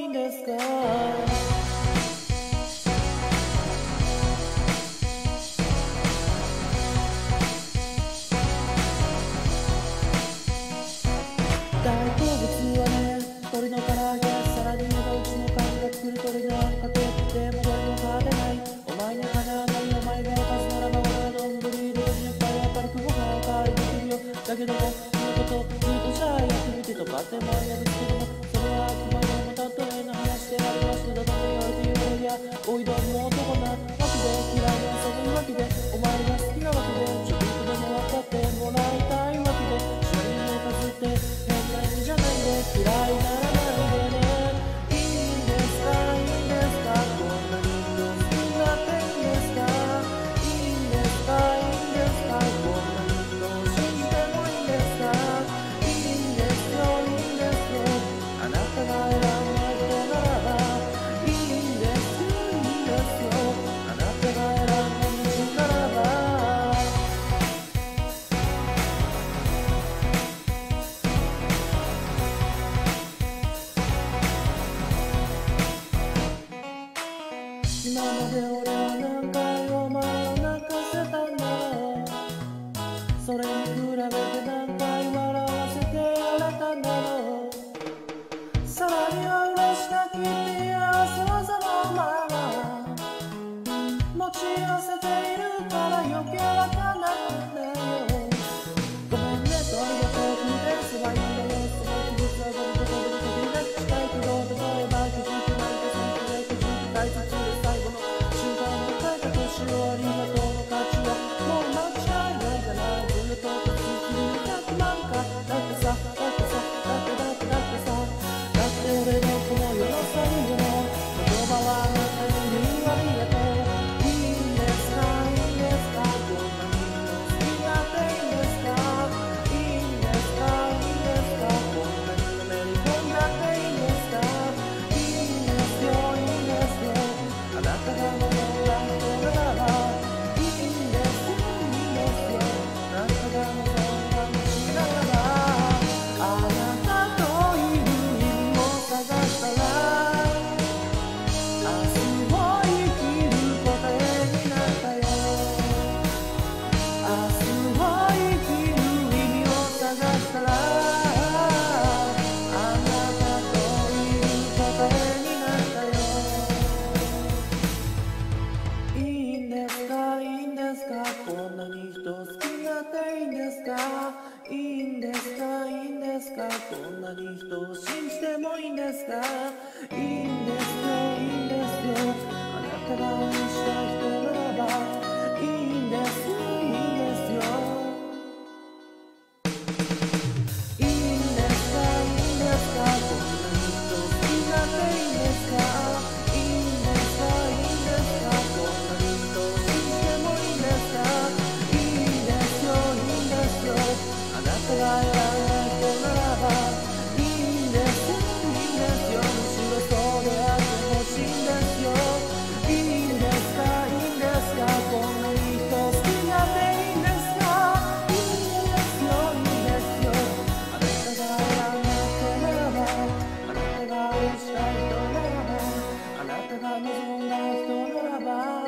いいんですか？大好物はね、鶏の唐揚げ、さらに言えばうちの缶が作る鶏のあんかけ、でもどれも食べない。お前にかなわない、お前がおかずならば俺は丼で10杯は軽くご飯おかわりできるよ。だけども言うこと言うとじゃあやってみてとかってもありやですけども、それはあくまでも例えの話でありまして、だと言われて言うやおいどんの男なわけで、嫌いな遊ぶわけで、お前が好きなわけで、ちょっとでも分かってもらいたいわけで、主人をかずって変な意味じゃないんで嫌いならないでね。いいんですかいいんですか、こんなに好きになっていいんですか？いいんですかいいんですか、こんなに信じてもいいんですか？いいんですよいいんですよ、あなたが選んだ人ならばいいんですよいいんですよ、あなたが選んだ道ならば。今まで俺は何回お前を泣かせたんだろう。それに比べて何回笑わせてやれたんだろう。さらには嬉し泣きっていう汗技のお前は持ち寄せているから余計わかんなくてよ。ごめんね、それが遠くでそばにいるよ。その気持ちはどれとどれとできないけど、例えば気づくなんて先で気づく大切で最後の瞬間を迎えた年をありがとうの価値はもう間違いないから、ずっと続きに100万回だってさ、だってさ、だってさ、だって俺のこの世の最後の言葉はあなたに言うありがとう。いいんですかいいんですか、こんなに好きになっていいんですか？いいんですかいいんですか、こんなにのめり込んじゃっていいんですか？いいんですよいいんですよ、あなたが望んだ人ならばいいんですよいいんですよ、あなたが望んだ道ならば。あなたといる意味を探したら明日を生きる答えになったよ。明日を生きる意味を探したらあなたといる答えになったよ。いいんですかいいんですか、こんなに人好きになっていいんですか？いいんですかいいんですか、こんなに人を信じてもいいんですか？いいんですよいいんですよ、あなたが愛した人ならばいいんですよいいんですよ。いいんですかいいんですか、こんなに人好きになっていいんですか？いいんですかいいんですか、こんなに人を信じてもいいんですか？いいんですよいいんですよ、あなたが選んだ人ならばいいんですよいいんですよ、むしろそうであってほしいんですよ。いいんですかいいんですか、こんなに人好きになっていいんですか？いいんですよいいんですよ、あなたが選んだ人ならば、あなたが愛した人ならば、あなたが望んだ人ならば